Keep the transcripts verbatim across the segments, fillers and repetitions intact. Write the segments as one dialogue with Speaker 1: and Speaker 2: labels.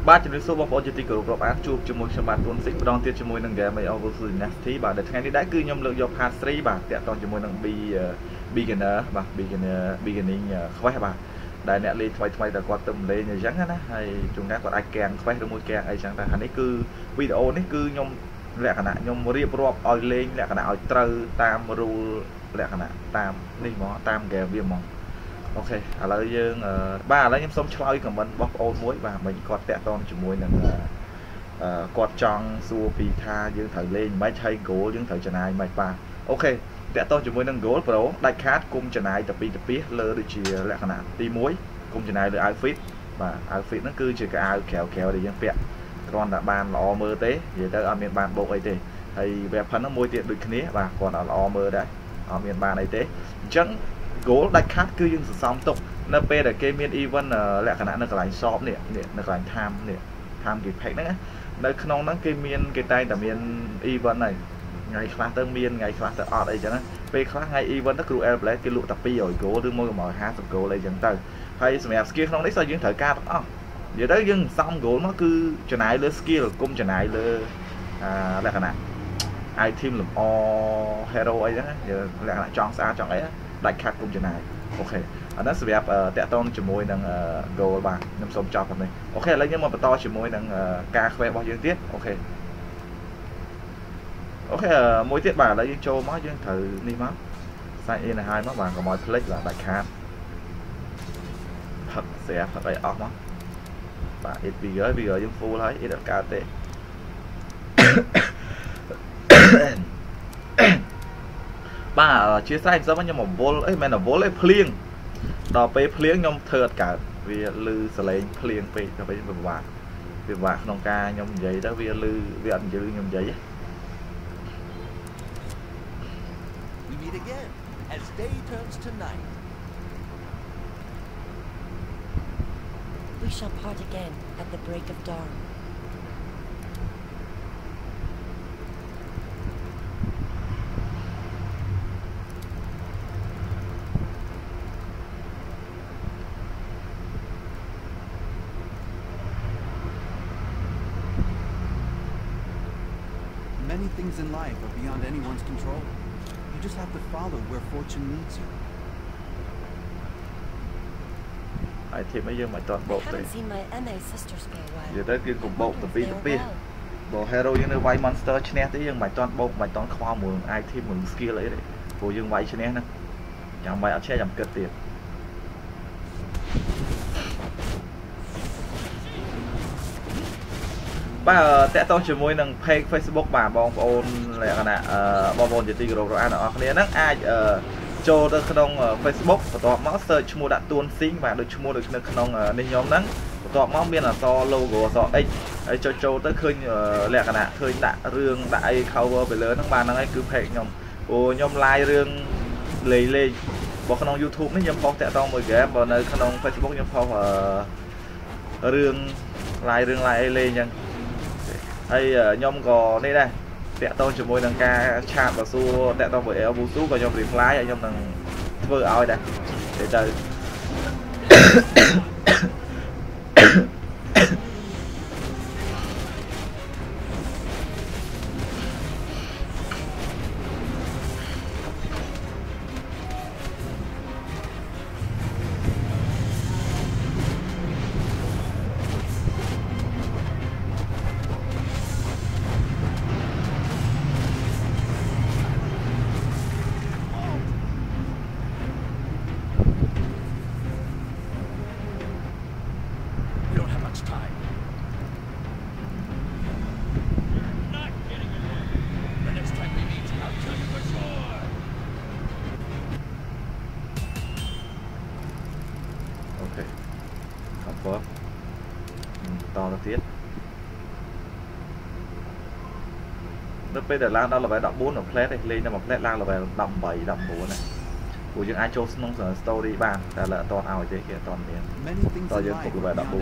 Speaker 1: ba chấm số bóng bóng chỉ tích cực án chụp cho một trăm bạn tuần sinh đón tiết cho môi nâng ghé mấy over nasty và để ngày đi đã cứ nhom lượng dọc hạt three và tiện toàn cho môi nâng bi beginner và beginner beginning khoe bà đại nè lên thay thay là quan tâm lên như rắn á hay chúng ta còn ai càng khoe được môi càng ai chẳng ta hành ấy cứ video này cứ nhom lẹ cả nạn nhom riệp rọp oi lên lẹ cả nạn oi trâu tam ru lẹ cả nạn tam đi mỏ tam ghé viêm mỏng ok à lấy dương ba lấy nhom sống chơi của mình bóc ôn muối và mình còn tẹt toàn chỉ muối là quạt tròn xua pì tha dương thở lên máy chay gỗ dương thở chân ai mày ba ok tẹt toàn chỉ muối nâng gỗ pro đại khát cung chân ai tập pi tập pi lơ được chỉ lẹ cả nạn ti muối cung chân ai được outfit và outfit nó cứ chỉ cái áo kéo kéo để dương pẹt còn là bàn lò mơ tế vậy tới ở miền bàn bộ ấy thì thầy về phần nó môi tiện được kia và còn là lò mơ đấy ở miền bàn ấy tế chẳng gỗ đại khát cứ dương xong tục nó p là cái miền even lẹ khả năng nó lại shop nè nè nó lại tham nè tham cái phép nữa nơi không nó cái miền cái tay là miền even này ngày khác tới miền ngày khác tới ở đây cho nó p khác ngày even nó cứ em lấy cái lụa tập pi rồi gỗ đương môi mỏi hai sập gỗ lấy chẳng từ hay mẹ kia không đấy sao dương thở ca đó vậy đó dương xong gỗ nó cứ trở lại lơ skill cung trở lại lơ à lẹ khả năng ai thêm làm o hero ấy đó giờ lẹ khả năng chọn xa chọn ấy đại khát cung trở lại ok anh đã sẽ đẹp tẹt tôn chỉ môi năng đồ bà nằm sống cho phần này ok lấy những một to chỉ môi năng ca khoe bao nhiêu tiết ok ok mỗi tiết bà lấy cho máu chứ thử đi máu sai in là hai máu bà còn mọi play là đại khát thật sẽ thật vậy óc máu và ít vì gửi vì gửi những phu lấy ít được cao tệ bà chia sẻ sao mà một vô ấy mà là vô lấy plieng đò pe plieng nhom thợt cả vì lư sờ lên plieng pe cho pe bề vạc bề vạc nông ca nhom giấy đó vì lư vì anh dư nhom giấy
Speaker 2: We shall part again at the break of dawn.
Speaker 3: Many things in life are beyond anyone's control. You just have to follow where fortune leads you.
Speaker 1: ai thì mấy dương mày toàn bộ đấy giờ tới kia cùng bộ tập pi tập pi bộ hero như nó vay monster chén tới dương mày toàn bộ mày toàn khoa mường ai thì mường skill lấy đấy bộ dương vay chén nè chẳng mày ở xe giảm cất tiền ba tẹt tao chỉ môi năng page Facebook bà bong ôn là cái nè bong ôn chỉ tì rồi anh ở cái này ai cho được trong Facebook và tọa máu search mua đã tuôn xính và được mua được trong nên nhóm nắng tọa máu biên là so logo so x ấy cho cho tới khơi lẹ cả nè khơi đã rương đại cover về lớn ba năng ấy cứ phải nhóm ô nhóm like rương lấy lên bỏ trong YouTube mấy nhóm phong tẹt to mười ghé vào nơi trong Facebook nhóm phong rương like rương like lên nha hay nhóm có đây đây tẹt to chỉ môi năng ca chat và xua tẹt to với eo bù sú và nhóm reply nhóm năng vừa oi đây để chơi to nó tiết nó bây giờ lang đó là phải đọc bốn ở plate này lên cho một plate lang là phải đọc bảy đọc bốn này của những ai cho nông sản story bàn là là toàn ao thế kia toàn miền to dương cũng phải đọc bốn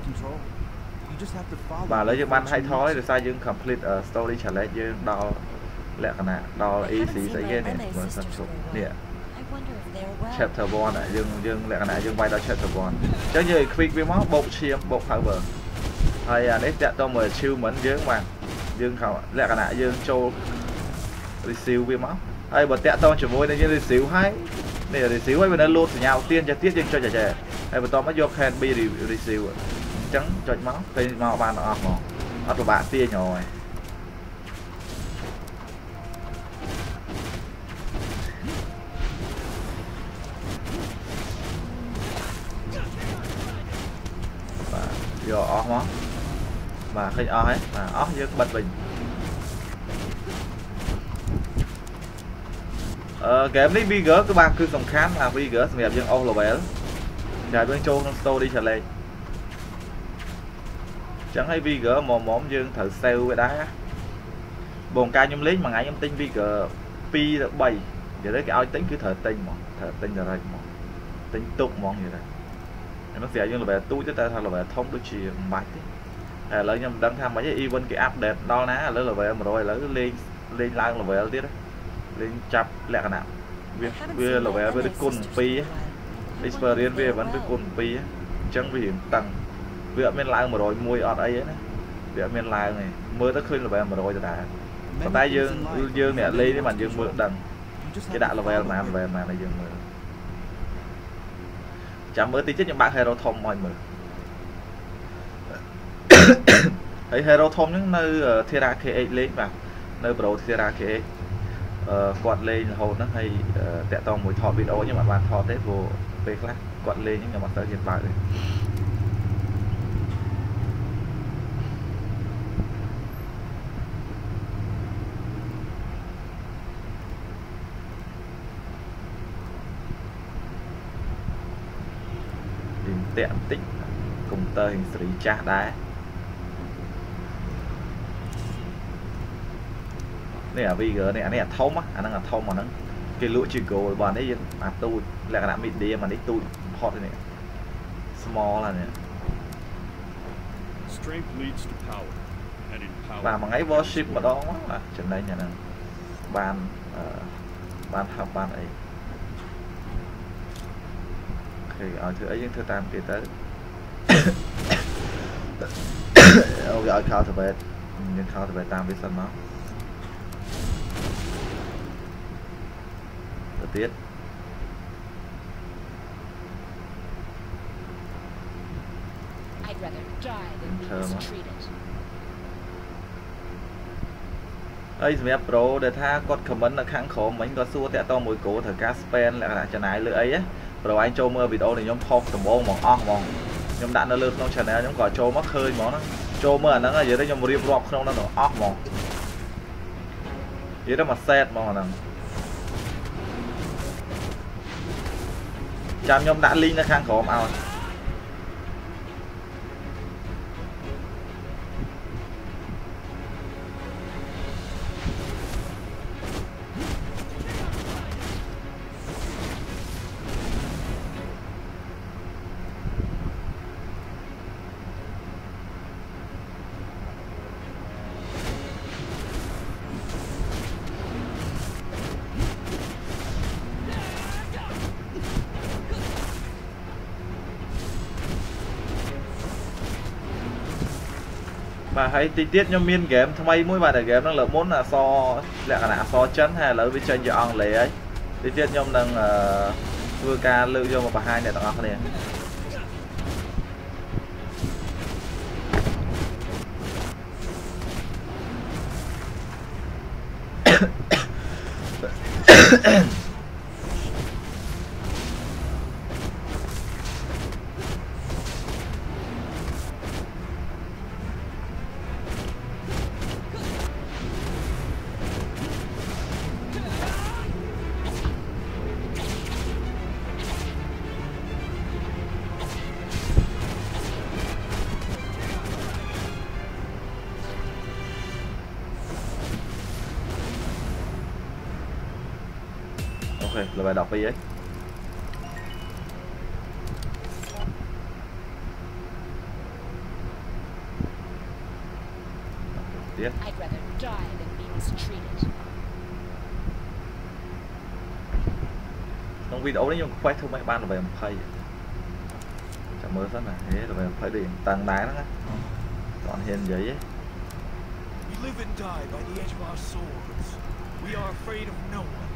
Speaker 1: bà lấy cho ban hay thói rồi sai dương complete uh, story trả lại dương đo lẹ cả nè đo easy sẽ ghê này vẫn sản xuất nè chapter one này dương dương lẹ cả nè dương bay đó chapter one cho như quick với máu bộ chiếm bộ power hay à đấy chạy to mời chiêu mẫn dương mà dương khảo lẹ cả nạ dương châu siêu viêm máu hay bật tẹt to chỉ môi này như xíu hay này là xíu hay bên đây lột nhau tiên cho tiết dương cho trẻ trẻ hay bật to mới vô khen bi đi siêu trắng cho máu cây màu bàn ọt mỏ ọt của bạn tia nhỏ rồi vô ọt mó mà khi o hết mà ót với bật bình ờ game này big các bạn cứ sòng khám là big sòng đẹp dương ô là bé dài bên châu trong store đi trở lên chẳng hay big mò móm dương thử sale với đá bồn ca nhung lý mà ngày em tinh big pi bảy giờ đấy cái ao tính cứ thở tinh mà thở tinh là đây mà tính tục món gì đây nó sẽ như là về túi cho ta thật là về thông đôi chỉ mạch à lấy nhầm đăng tham mấy cái event cái update đó ná lấy là về mà rồi lấy lên lên lang là về tiết đấy lên chập lẹ cả nào việc việc là về với cồn pi experience về vẫn với cồn pi chẳng vì hiện tăng việc men lang mà rồi mùi ọt ấy đấy việc men lang này mưa tới khơi là về mà rồi cho đã còn tay dương dương nè lên cái màn dương mưa đằng cái đã là về mà về mà này dương mưa chả mới tí chết những bạn hero thông mọi người thấy hero thông những nơi uh, Thera K eight lên vào nơi pro Thera K eight uh, quạt lên là hồn nó hay uh, tẹt to mùi thọ video nhưng mà bạn thọ tết vô về class quạt lên những nhà mặt tới hiện tại này tiện tích cùng tơ hình xử lý cha đá này ở vê giê này anh này thông á anh đang là thông mà nó cái lũ chỉ cầu bọn đấy mà tôi là cái nào mịt đi mà đấy tôi hot này small là này và mà ngay worship mà đó là trên đây nhà này ban ban học ban ấy thì ở thứ ấy những thứ tam kia tới ok ở khao về nhưng khao về tam với sân máu đầu tiên ấy mẹ pro để tha con comment là kháng khổ mình có xua tẹt to mũi cổ thử Caspen là lại cho này lưỡi ấy á rồi anh cho mưa video này nhóm phong tầm bông mỏng ong mỏng nhóm đạn nó lướt trong channel nhóm gọi cho mắc khơi món nó cho mưa nó là gì đấy nhóm riêng rộp không nó nó ong mỏng vậy đó mà set mà nè chạm nhóm đã link nó khang khổ ao mà hãy tí tiết cho miên game thay mấy mỗi bài để game đang lợi muốn là so lẹ cả nạ so chấn hay là với chơi cho ông lấy ấy tí tiết nhom đang vừa ca lưu vô một bà hai này tặng óc này là bài đọc đi ấy tiếp trong video đấy nhưng quay thương mấy ban là về một khay chả mới rất là thế là về phải điện tầng đá đó còn hiền giấy ấy.
Speaker 4: We live and die by the edge of our swords. We are afraid of no one.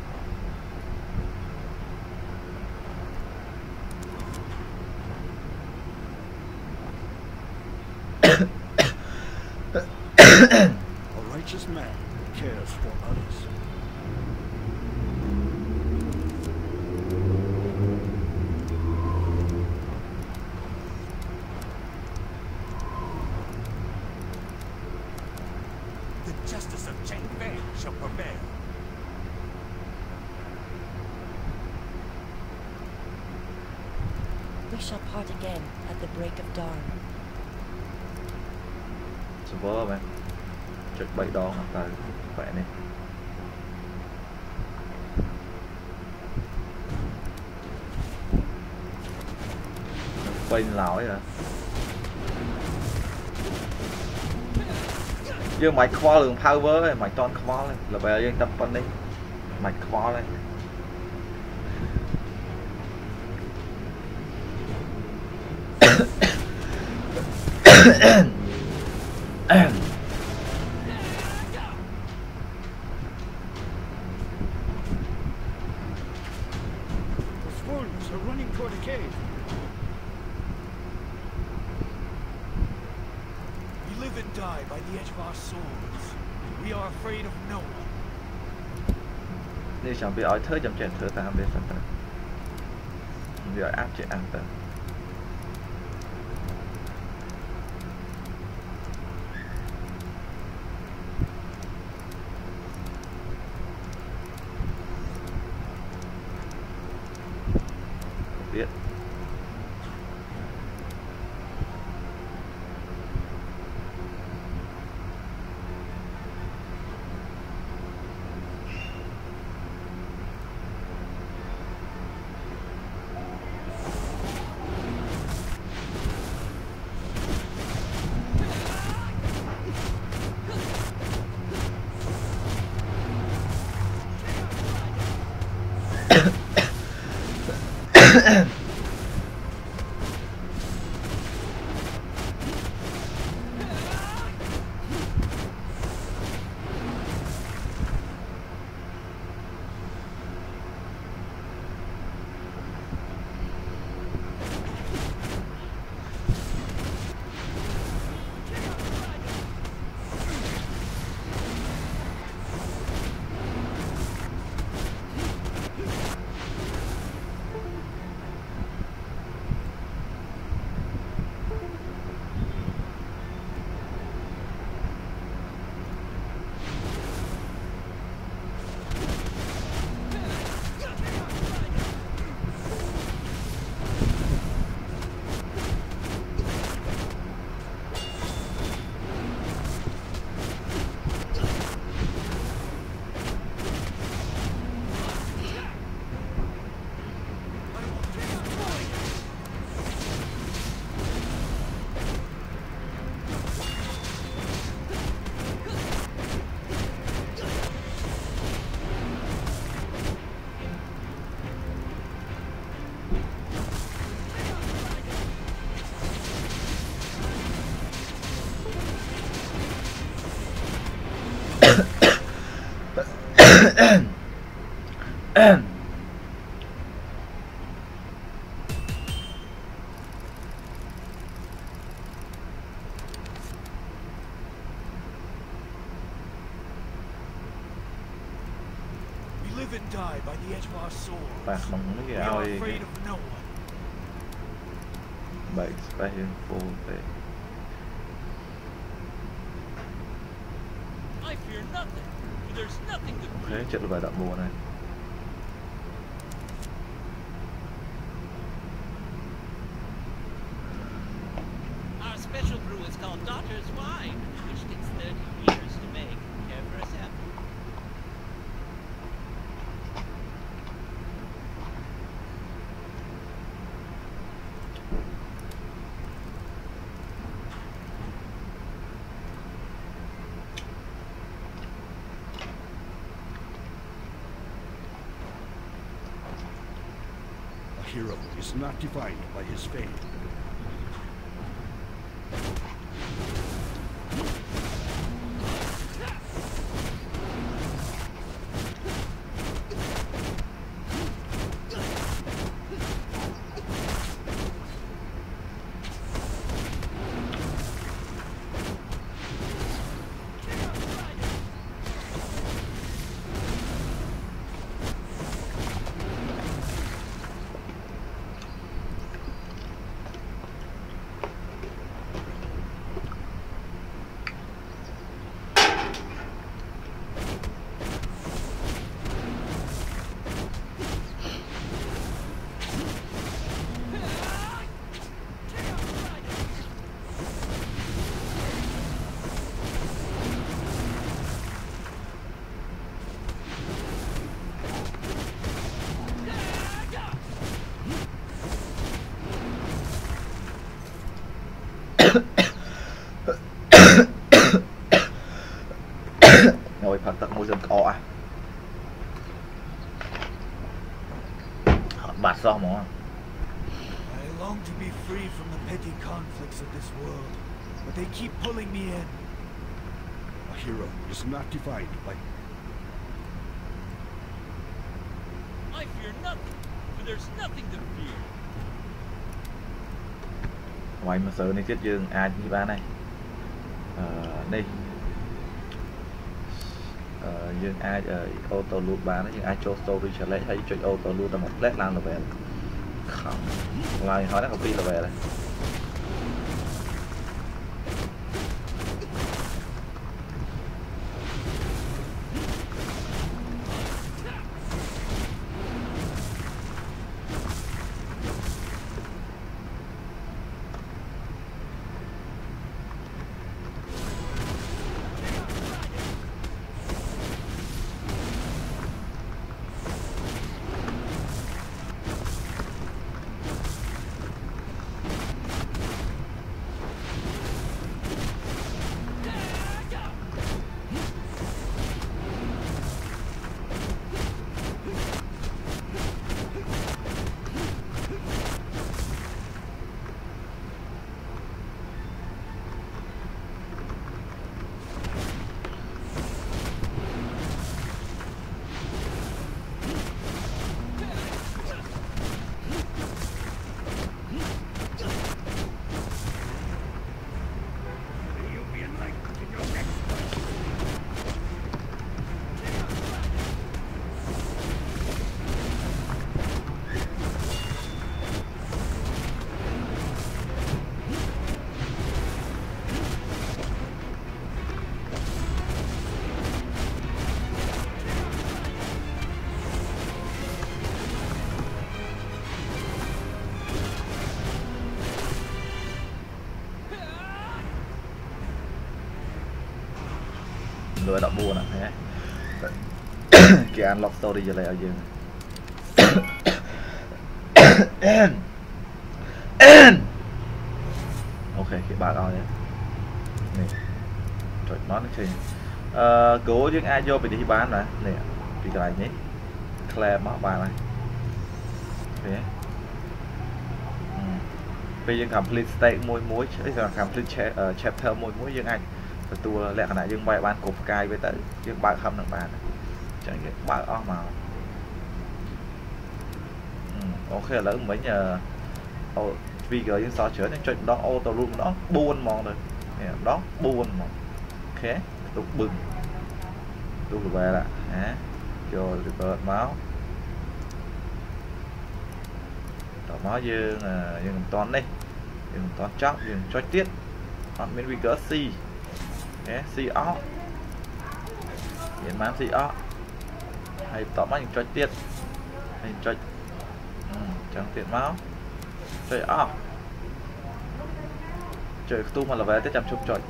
Speaker 5: A righteous man cares for others.
Speaker 4: The justice of Cheng Fei shall prevail.
Speaker 2: We shall part again at the break of dawn.
Speaker 1: Server bạn trực bảy đòn hoặc là khỏe này. Quên lỗi rồi. Dương mày kho lượng power ấy, mày toàn kho lên là về dương tập phân đi. Mày kho lên.
Speaker 5: The Spartans are running toward a cave.
Speaker 4: We live and die by the edge of our swords. We are afraid of no one.
Speaker 1: Nếu chẳng bị ói thơ chậm chèn thơ ta không biết phân tâm. Vì ói áp chế ăn tờ. Biết.
Speaker 4: We live and die by the edge of our swords.
Speaker 1: Bạc bằng mấy
Speaker 4: We
Speaker 1: cái
Speaker 4: are
Speaker 1: ao
Speaker 4: afraid of no one.
Speaker 1: bảy special full về.
Speaker 6: I fear nothing. There's nothing to
Speaker 1: Thế trận bài đậm mùa này.
Speaker 6: Our special brew is called Daughter's Wine, which takes thirty years to make. Care for a sample?
Speaker 5: A hero is not defined by his fame.
Speaker 1: ngồi phật tật môi dần cọ à bạt do mà
Speaker 4: I long to be free from the petty conflicts of this world, but they keep pulling me in.
Speaker 5: A hero is not divided by...
Speaker 6: I fear nothing, for there's nothing to fear.
Speaker 1: ngoài mà sợ này thiết dương ai như ba này đây dương ai ô tô luôn bán nhưng ai cho story trở lại hay cho ô tô luôn là một lét lan là về không ngoài hỏi nó không pin là về đây rồi đọc buồn à kìa unlock story giờ lại ở dương ok kìa bạn rồi đấy này trời nó nó chơi cố những ai vô bị đi bán nè nè bị cái này nhé Claire mất bài này thế bây giờ complete state môi mối là complete chapter môi mối dương anhตัวแหลกขนาดยังใบบ้านกบกายไปแต่ยังบางคำหนึ่งบานchẳng những bạc ong màu ok là mấy nhờ vì gửi những sao chữa những chuyện đó auto room đó buôn mòn rồi đó buôn mà ok tục bừng tục về là hả cho được máu đỏ máu dương dương toàn đi dương toàn chóc dương cho tiết hoặc bên vì gỡ si okay, see off hiện mám see off hay tỏ mắt những trò tiết hay trò chẳng tiện máu chơi off chơi tu mà là về tới chăm chụp trọi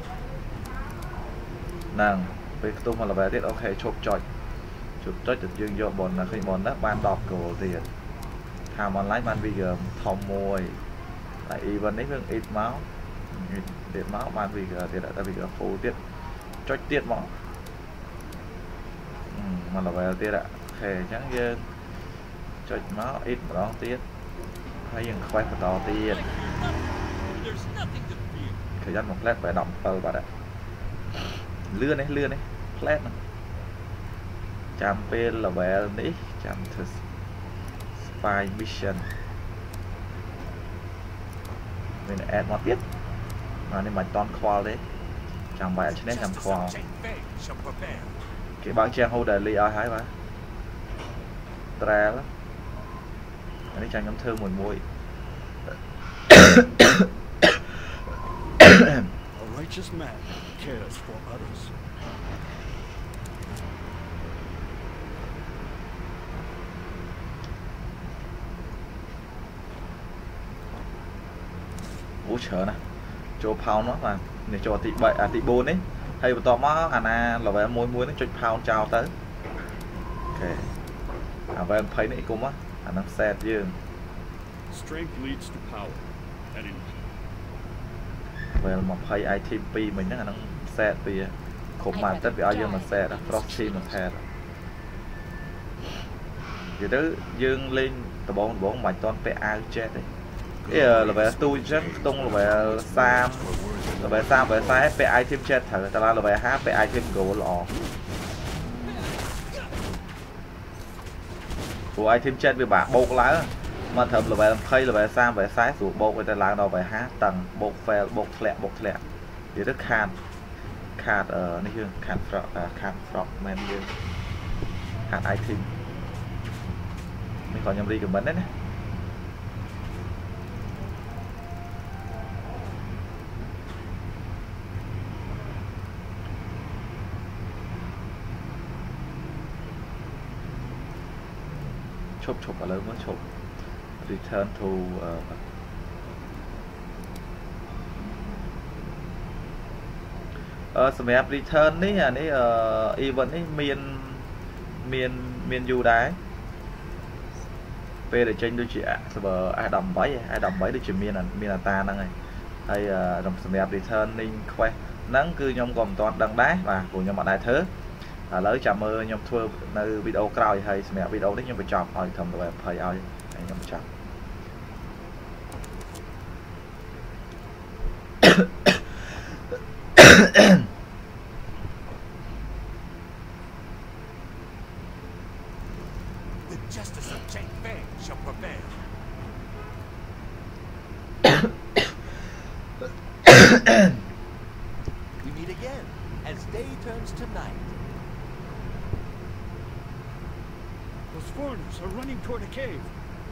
Speaker 1: nàng về tu mà là về tới ok chụp trọi chụp trọi được dương do bọn là khi bọn đó ban đọc cổ tiền tham online ban bây giờ thòng mồi lại even đấy hơn ít máu điện máu ban vì thì đã bị phô tiết cho tiết máu ừ, mà là về tiết ạ khề trắng dương cho máu ít mà đó tiết hay dừng khoai phần đỏ tiết thời gian một led phải động tờ vào đấy lưa này lưa này led này chạm p là về đấy chạm thử spy mission mình add một tiết mà nên mạch toàn khoa đấy chẳng phải trên đấy làm khoa cái bác trang hô đại lý ai hái mà tre lắm anh ấy trang ngắm thơm mùi mùi
Speaker 5: A righteous man cares for others.
Speaker 1: Ủa chờ nè cho pound nó mà để cho tị bậy à tị bốn ấy hay một tóm á à na là về môi muối nó cho pound chào tới ok à về thấy này cũng á à nó xe dương
Speaker 5: Strength leads to power, and in
Speaker 1: level twenty item two mìnhហ្នឹង set ពីគ្រប់មកទឹកវាឲ្យយើងមក set frost team មក set និយាយទៅយើងលេងដបងដបងមិនតាន់ពាក់អាវ jet ទេ level ទូអញ្ចឹងខ្ទង់ level thirty level thirty level forty ពាក់ item jet ត្រូវតែឡើង level fifty ពាក់ item gold ល្អព្រោះ item jet វាបាក់បោកឡើងមកត្រឹម level twenty level thirty level forty ស្រួលបោកទៅឡើងដល់ level fifty តឹងបោក fail បោកធ្លាក់បោកធ្លាក់និយាយទៅខាតខាតនេះយើងខាត frog ខាត frog មែនយើងខាត item នេះក៏ខ្ញុំ recommend ដែរណាឈប់ឈប់ឥឡូវមកឈប់ return to អឺសម្រាប់ return នេះអានេះ event នេះមានមានមានយូរដែរពេលដែលចេញដូចជា server S eighteen S eighteen ដូចជាមានមានអាតាហ្នឹងហើយហើយសម្រាប់ returning quest ហ្នឹងគឺខ្ញុំក៏មិនទាន់ដឹងដែរបាទព្រោះខ្ញុំអត់ដែរធ្វើឥឡូវចាំមើលខ្ញុំធ្វើនៅវីដេអូក្រោយហើយសម្រាប់វីដេអូនេះខ្ញុំបញ្ចប់ឲ្យធំទៅ20ឲ្យហើយខ្ញុំបញ្ចប់
Speaker 5: The justice of Cheng Fei shall prevail.
Speaker 7: We meet again as day turns to night.
Speaker 5: Those foreigners are running toward a cave.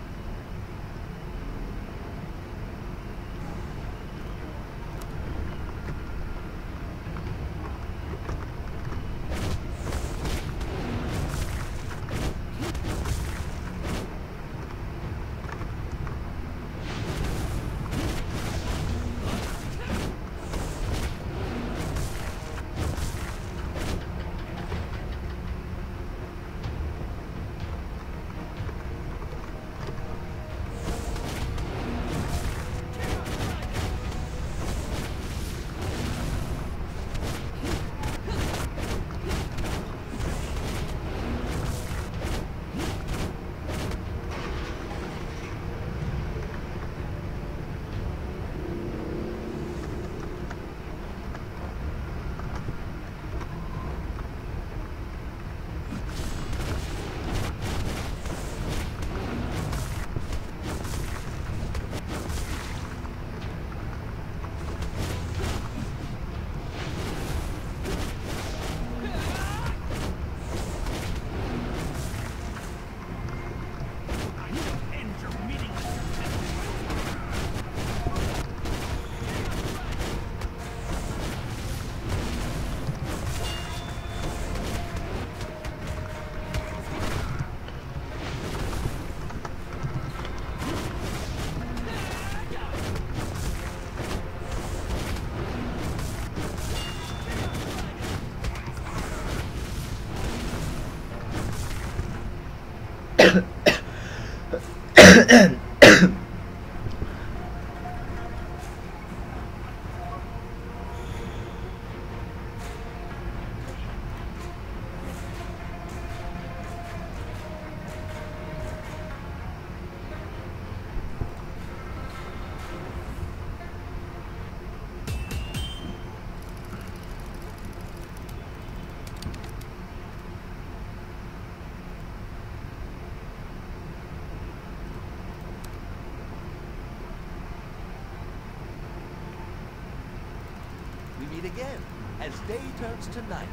Speaker 7: We meet again as day turns to night.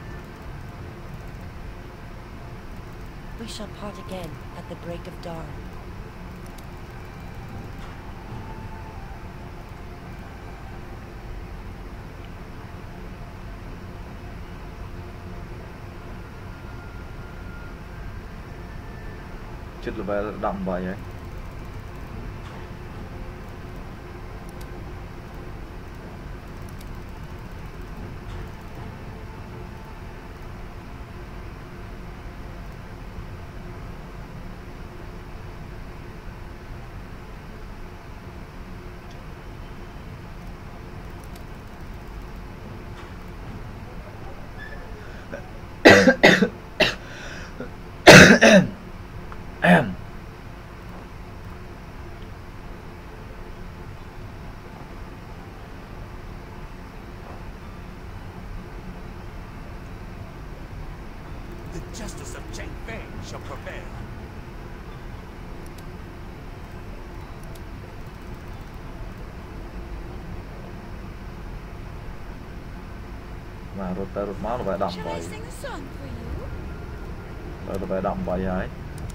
Speaker 2: We shall part again at the break of dawn.
Speaker 1: Chút level đậm vậy ấy.
Speaker 7: justice of Cheng Fei shall prevail.
Speaker 1: Mà rút tới rút máu là phải đậm
Speaker 2: Shall I
Speaker 1: vậy.
Speaker 2: sing a song for you?
Speaker 1: Rồi là phải đậm vậy ấy.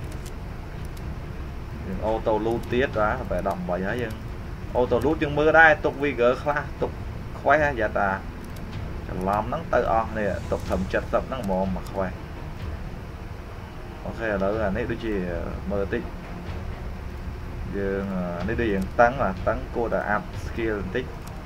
Speaker 1: Nhưng ô tô lút tiết ra là phải đậm vậy ấy nhưng ô tô lút nhưng mưa đây tục vì gỡ khá tục khoe dạ ta làm nắng tới on này tục thầm chất tập nắng mồm mà khoe. Ok đó là nét đôi chị mơ tích dương nét đôi diện tăng là tăng cô đã up skill tích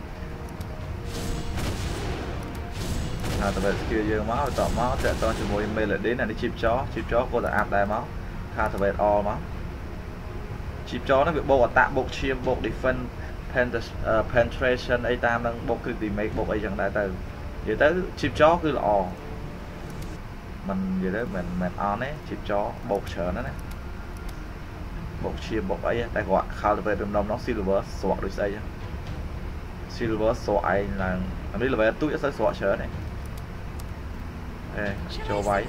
Speaker 1: à tụi bạn skill dương máu tọt máu sẽ to cho môi mê lại đến là đi chip chó chip chó cô đã up đại máu tha tụi bạn all máu chip chó nó bị bộ tạm bộ chiêm bộ defense uh, penetration ấy tam đang bộ cứ tìm mấy bộ ấy chẳng đại từ vậy tới chip chó cứ là all mình vậy đó mình mình on ấy chip chó bột sợ nó này bột chia bột ấy tại gọi khao về đồng đồng nó silver sọt đôi xây silver sọt ấy là anh biết là về túi sẽ sọt sợ này cho váy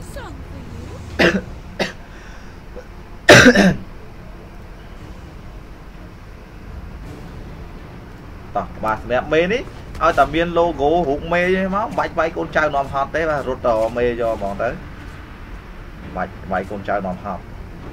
Speaker 1: tao bà mẹ mê đi ơi tầm biên logo hụt mê máu bạch váy con trai nòm hot thế và rút tờ mê cho bọn tới bạch váy con trai nòm hot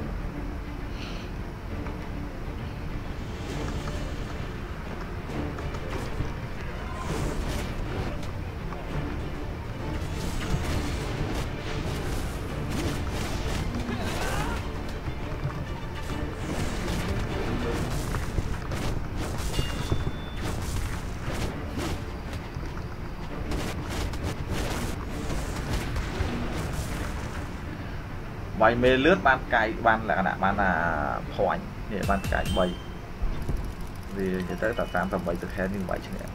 Speaker 1: vài mê lướt ban cài ban là đã ban là thoại để ban cài bay vì người tới tập tám tập bảy thực hiện như vậy chứ nhỉ.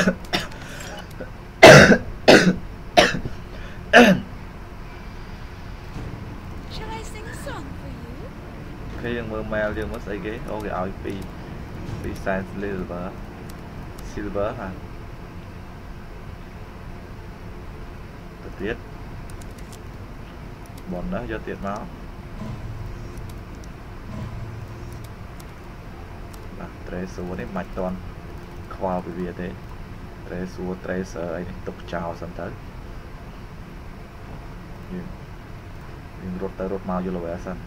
Speaker 1: Khi mưa mail dương mất xây ghế ok áo pi pi size silver silver hả tiết bọn đó do tiệt máu tre số đấy mạch toàn khoa bị việc thế tre số tre sờ ấy tục chào sẵn tới nhưng rốt tới rốt mau vô là sẵn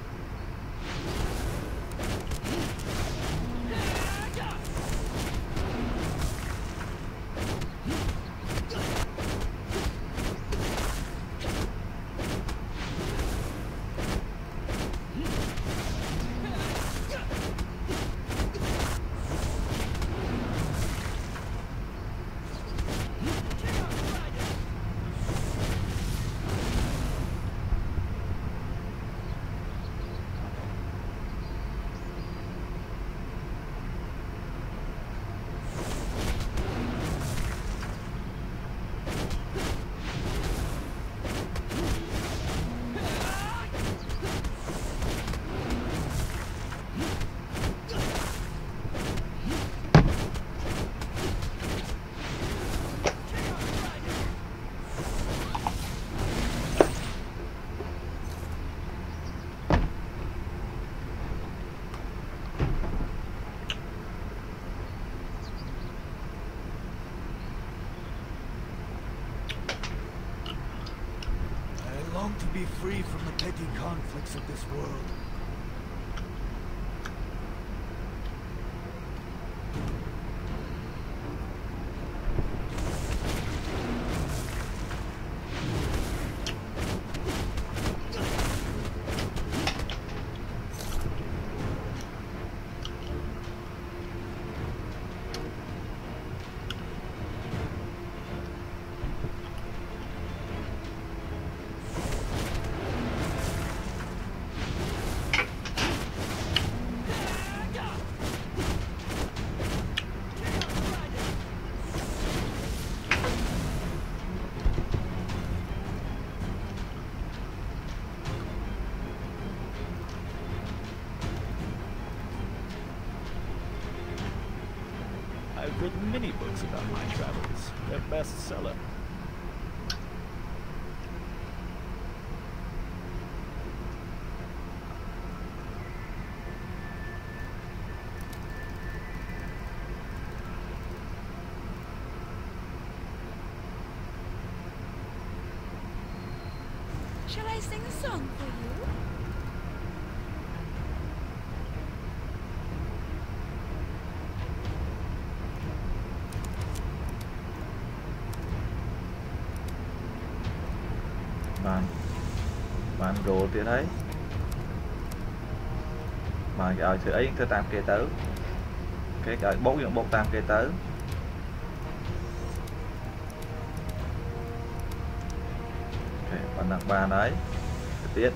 Speaker 4: To be free from the petty conflicts of this world.
Speaker 5: I've written many books about my travels. They're bestseller.
Speaker 2: Shall I sing a song for you?
Speaker 1: Bạn bạn gồ thì thấy mà cái sự ấy tôi tạm kê tớ cái cái bốc những bốc tam kê tớ bạn nặng ba đấy tiết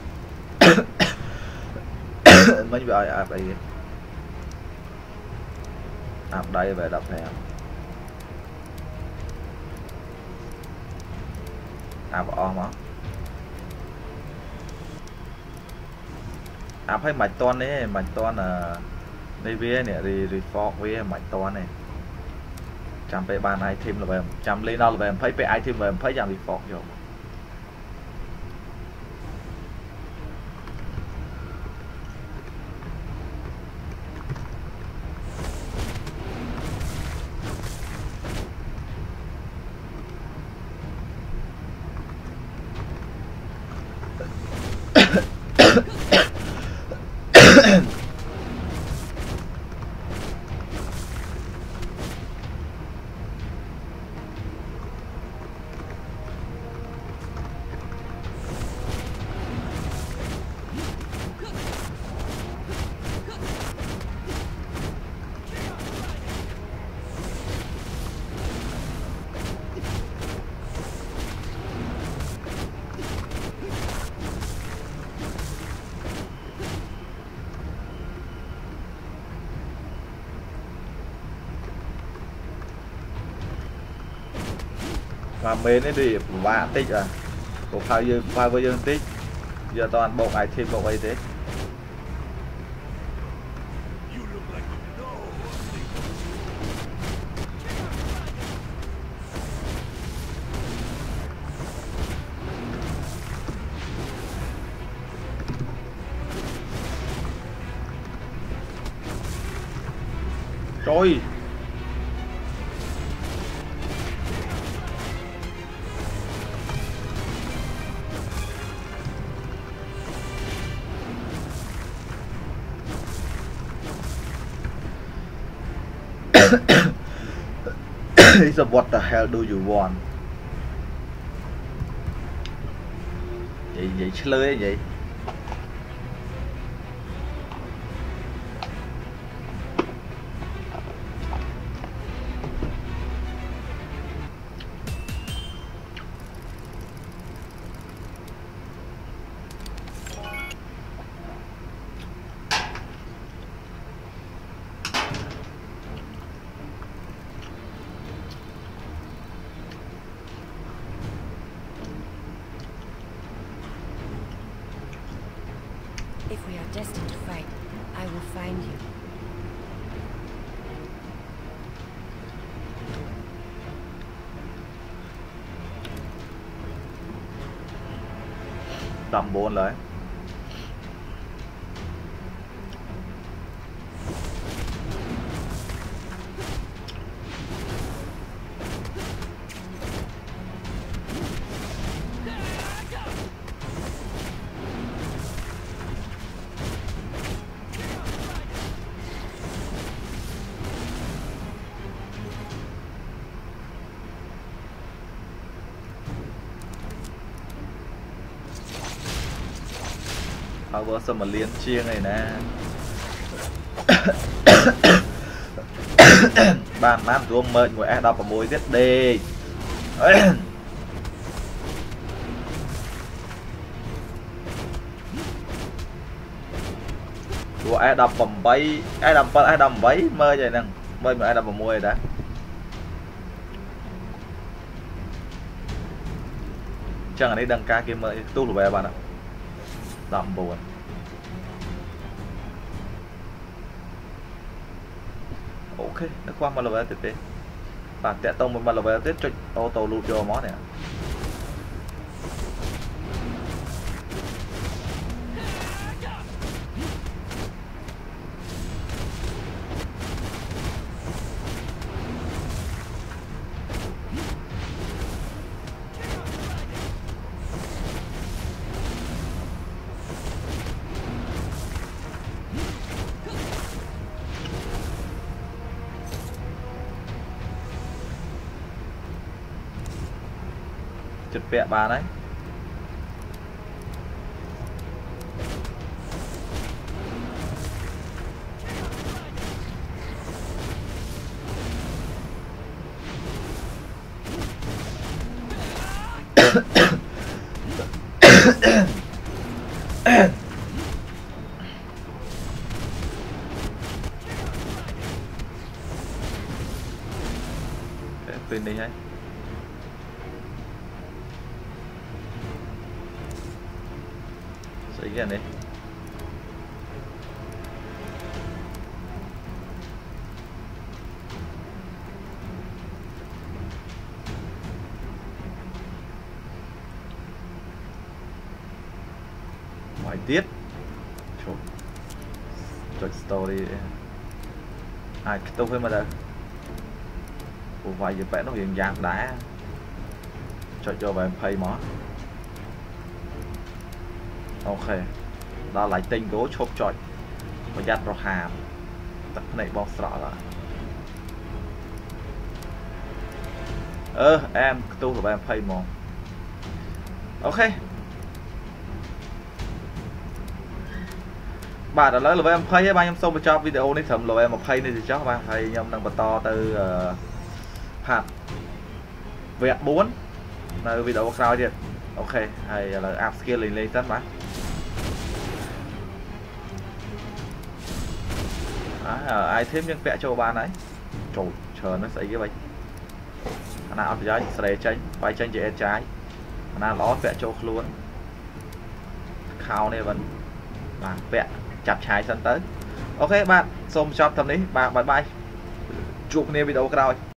Speaker 1: mấy vợ áp đây áp đây về đập thẻ áp o mà áp hay mạch toan đấy mạch toan là đây vía này thì thì fork với mạch toan này chăm pe bàn ai thêm là về chăm lên đâu là về thấy pe ai thêm về thấy chăm thì fork rồi và mến ấy thì vạ tích à của phao dương phao với dương tích giờ toàn bộ ai thêm bộ ấy thế trời So what the hell do you want? Vậy vậy lưới vậy.
Speaker 2: If we are destined to fight, I will find you.
Speaker 1: Tầm bốn lấy. Power sao mà liên chiêng này nè. Bạn mát của ông mệnh của em đọc vào môi giết đi. Của ai đọc vào bay, ai đọc ai đọc váy mơ vậy nè. Mơ mà ai đọc vào môi đã. Chẳng ở đây đăng ca kia mơ tu lù về bạn ạ. Đậm buồn. Ok, nó qua mà là về tiếp và tẹt tông mình mà là về tiếp cho ô tô lụt cho món này. chụp bẹ bà đấy Pin đi hay sấy cái này ngoài tiết chụp cho story ai tôi phải mà đâu của vài giờ vẽ nó hiện dạng đá cho cho bạn pay mỏ ok đó lại tinh gỗ chốt chọi và dắt vào hàm tất này bó sọ rồi ơ em tu của bạn pay mỏ ok bà đã lấy là em pay với ba em xong cho video này thầm là em một pay này thì cho bạn pay nhầm đang bật to từ uh, hạt vẹt bốn là video sau đi ok hay là upscale lên lên tất mà à, ai thêm những vẽ cho bạn ấy trời chờ nó xảy cái vậy nào thì trái sẽ tránh phải tranh chạy trái nào nó vẽ cho luôn khao này vẫn mà vẽ chặt trái sân tới ok bạn xong shop thầm đấy bạn bye bye chụp video rồi